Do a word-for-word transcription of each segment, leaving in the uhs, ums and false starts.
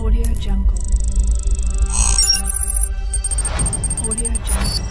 Audio Jungle. Audio Jungle.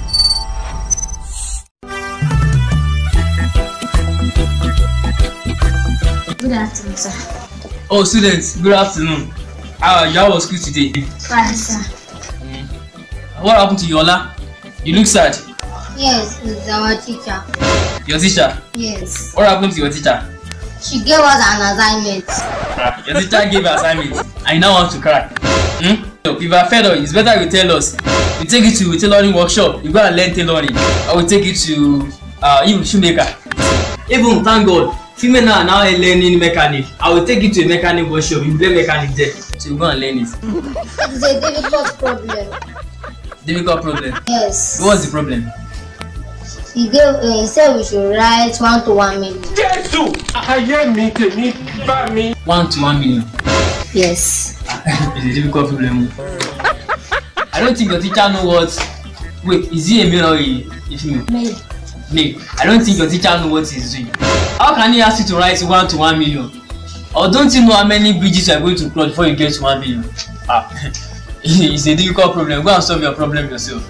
Good afternoon, sir. Oh, students, good afternoon. How uh, y'all was school today? Fine, sir. Mm. What happened to Yola? You look sad. Yes, it's our teacher. Your teacher? Yes. What happened to your teacher? She gave us an assignment. Uh, your teacher gave an assignment. I now want to cry. Hmm? So, if you are fed up, it's better you tell us. We take you to a tailoring workshop. You go and learn tailoring. I will take you to uh, even shoemaker. Even thank God, female now now learning mechanic. I will take you to a mechanic workshop. You learn mechanic there, so you go and learn it. It's a difficult problem. Difficult problem. Yes. What's the problem? He gave. Uh, he said we should write one to one million. Yes, I hear me, me, me. One to one million. Yes. It's a difficult problem. I don't think your teacher knows what. Wait, is he a male or a, a female? Male. Male. I don't think your teacher knows what he's doing. How can he ask you to write one to one million? Or don't you know how many bridges you are going to cross before you get to one million? Ah, it's a difficult problem. Go and solve your problem yourself.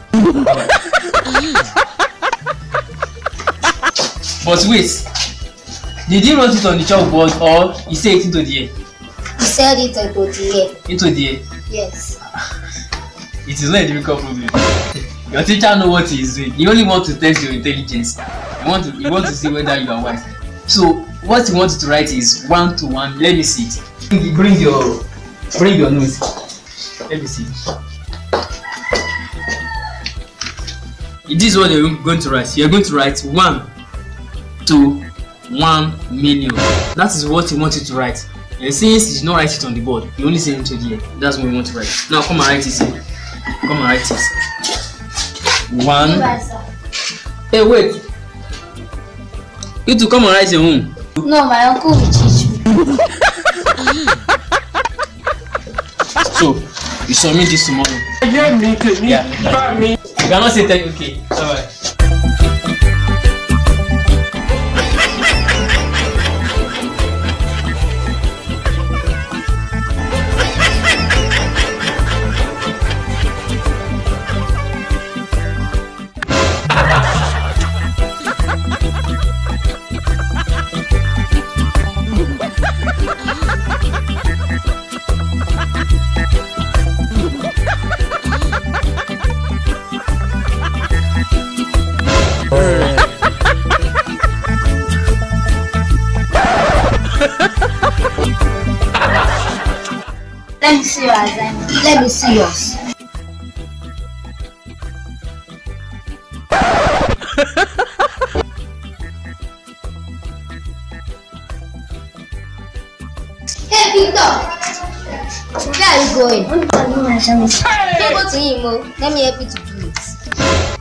But wait, did he write it on the chalkboard or he said it into the air? He said it into the air. Into the air? Yes. It is not a difficult problem. Your teacher knows what he is doing. He only wants to test your intelligence. He wants to, he wants to see whether you are wise. So what he wants to write is one to one. Let me see it. Bring your, bring your nose. Let me see. This is what you're going to write. You're going to write one to one million. That is what he wants you to write. And since he did not write it on the board, he only sent it to the air. That's what we want to write. Now come and write it here. Come and write it. One. Hey, wait. You to come and write your own. No, my uncle will teach me. So, you submit this tomorrow. Yeah, me, me, yeah. me. You cannot say that. Okay. Alright. Let me see your assignment. Let me see yours. Hey, Victor! Where are you going? Don't go to him. Let me help you to do it.